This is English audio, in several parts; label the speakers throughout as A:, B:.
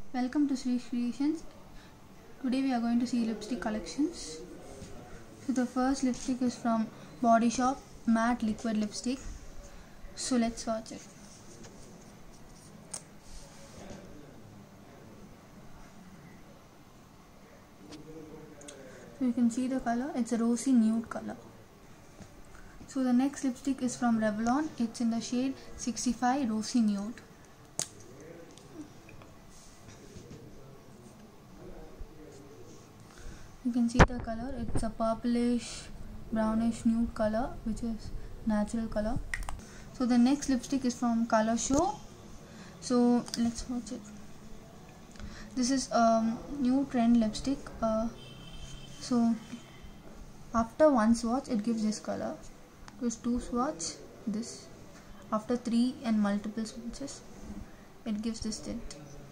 A: Welcome to Sri Creations. Today we are going to see lipstick collections. So the first lipstick is from Body Shop, matte liquid lipstick. So let's watch it. So you can see the color, it's a rosy nude color. So the next lipstick is from Revlon, it's in the shade 65 Rosy Nude. You can see the color, it's a purplish brownish nude color, which is natural color. So the next lipstick is from Color Show. So let's watch it. This is a new trend lipstick. So after one swatch it gives this color. There's two swatch, this. After 3 and multiple swatches it gives this tint.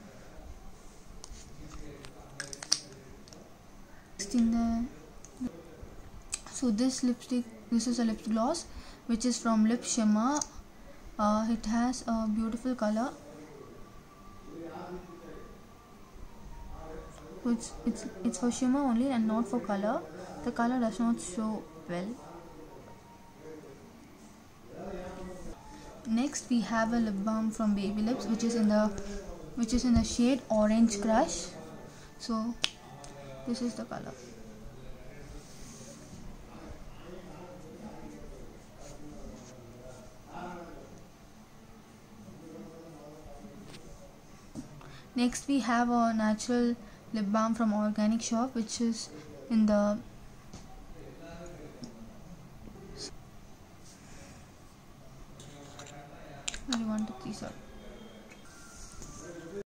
A: So this lipstick, this is a lip gloss which is from Lip Shimmer. It has a beautiful color. It's for shimmer only and not for color. The color does not show well. Next we have a lip balm from Baby Lips, which is in the shade Orange Crush. So this is the color. Next we have a natural lip balm from Organic Shop, which is in the sorry.